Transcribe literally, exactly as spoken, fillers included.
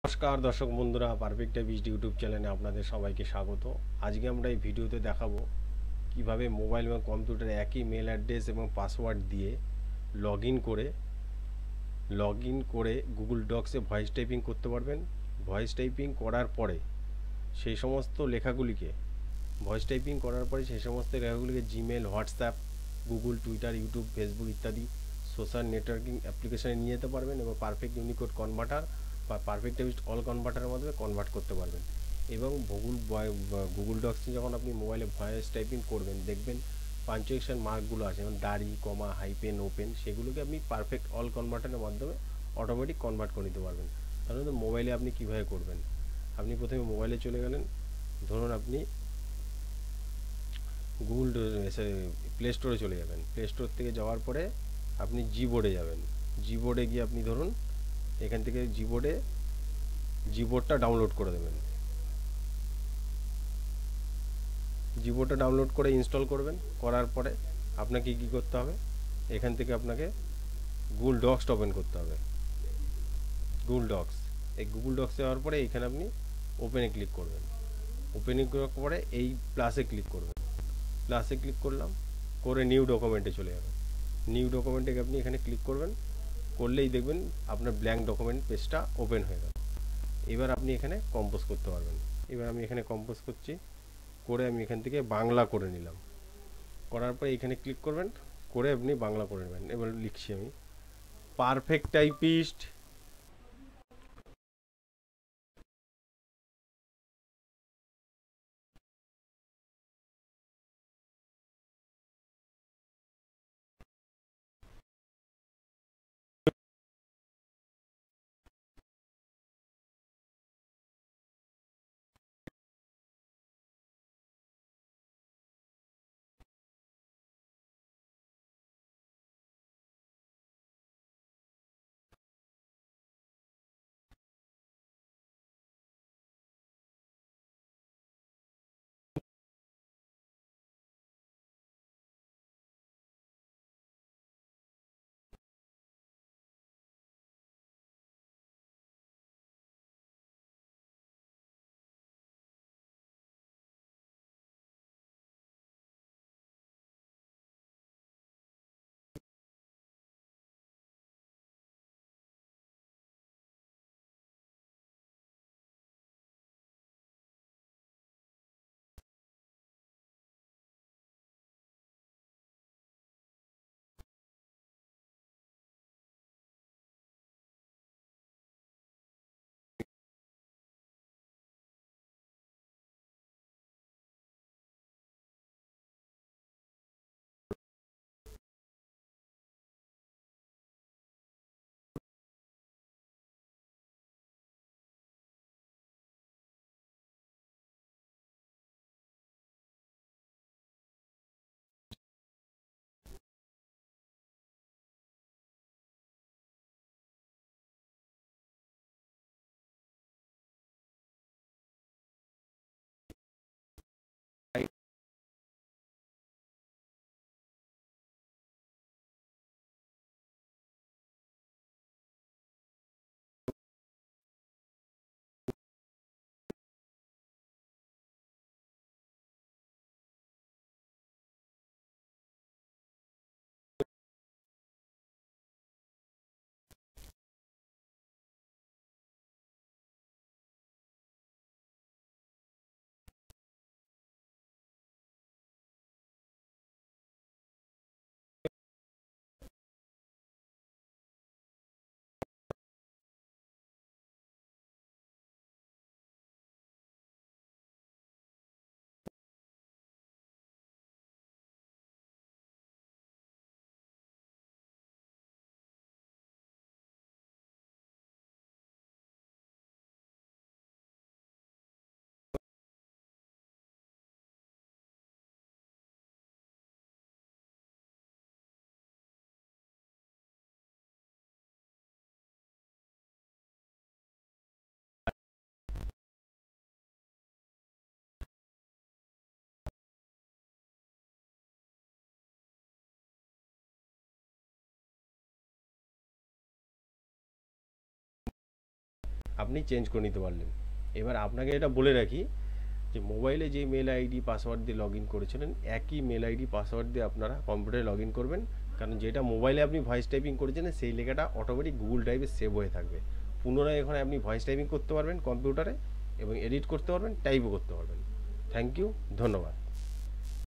নমস্কার দর্শক বন্ধুরা, পারফেক্ট টাইপিস্ট ইউটিউব চ্যানেলে আপনাদের সবাইকে স্বাগত। আজকে আমরা এই ভিডিওতে দেখাবো কিভাবে মোবাইল এবং কম্পিউটারে একই মেল অ্যাড্রেস এবং পাসওয়ার্ড দিয়ে লগ ইন করে লগ ইন করে গুগল ডক্সে ভয়েস টাইপিং করতে পারবেন। ভয়েস টাইপিং করার পরে সেই সমস্ত লেখাগুলিকে ভয়েস টাইপিং করার পরে সেই সমস্ত লেখাগুলিকে Gmail, WhatsApp, Google, Twitter, YouTube, Facebook ইত্যাদি সোশ্যাল নেটওয়ার্কিং অ্যাপ্লিকেশানে নিয়ে যেতে পারবেন এবং পারফেক্ট ইউনিকোড কনভার্টার বা পারফেক্ট টেক্সট অল কনভার্টারের মাধ্যমে কনভার্ট করতে পারবেন। এবং গুগল গুগল ডক্সে যখন আপনি মোবাইলে ভয়েস টাইপিং করবেন, দেখবেন পাঞ্চুয়েশন মার্কগুলো আছে, যেমন দাড়ি, কমা, হাইপেন, ওপেন, সেগুলোকে আপনি পারফেক্ট অল কনভার্টারের মাধ্যমে অটোমেটিক কনভার্ট করে নিতে পারবেন। তাহলে তো মোবাইলে আপনি কীভাবে করবেন? আপনি প্রথমে মোবাইলে চলে গেলেন, ধরুন আপনি গুগল প্লে স্টোরে চলে যাবেন। প্লে স্টোর থেকে যাওয়ার পরে আপনি জি বোর্ডে যাবেন। জি বোর্ডে গিয়ে আপনি ধরুন এখান থেকে জি বোর্ডে জি বোর্ডটা ডাউনলোড করে দেবেন। জি বোর্ডটা ডাউনলোড করে ইনস্টল করবেন। করার পরে আপনাকে কী করতে হবে? এখান থেকে আপনাকে গুগল ডক্সটা ওপেন করতে হবে। গুগল ডক্স, এই গুগল ডক্সে যাওয়ার পরে এখানে আপনি ওপেনে ক্লিক করবেন। ওপেনে করার পরে এই প্লাসে ক্লিক করবেন। প্লাসে ক্লিক করলাম, করে নিউ ডকুমেন্টে চলে যাবেন। নিউ ডকুমেন্টে আপনি এখানে ক্লিক করবেন। করলেই দেখবেন আপনার ব্ল্যাঙ্ক ডকুমেন্ট পেজটা ওপেন হয়ে গেল। এবার আপনি এখানে কম্পোজ করতে পারবেন। এবার আমি এখানে কম্পোজ করছি, করে আমি এখান থেকে বাংলা করে নিলাম। করার পরে এখানে ক্লিক করবেন, করে আপনি বাংলা করে নেবেন। এবার লিখছি আমি, পারফেক্ট টাইপিস্ট আপনি চেঞ্জ করে নিতে পারলেন। এবার আপনাকে এটা বলে রাখি যে মোবাইলে যে মেল আইডি পাসওয়ার্ড দিয়ে লগ ইন করেছিলেন একই মেল আইডি পাসওয়ার্ড দিয়ে আপনারা কম্পিউটারে লগ ইন করবেন, কারণ যেটা মোবাইলে আপনি ভয়েস টাইপিং করেছেন সেই লেখাটা অটোমেটিক গুগল ড্রাইভে সেভ হয়ে থাকবে। পুনরায় এখানে আপনি ভয়েস টাইপিং করতে পারবেন কম্পিউটারে এবং এডিট করতে পারবেন, টাইপও করতে পারবেন। থ্যাংক ইউ, ধন্যবাদ।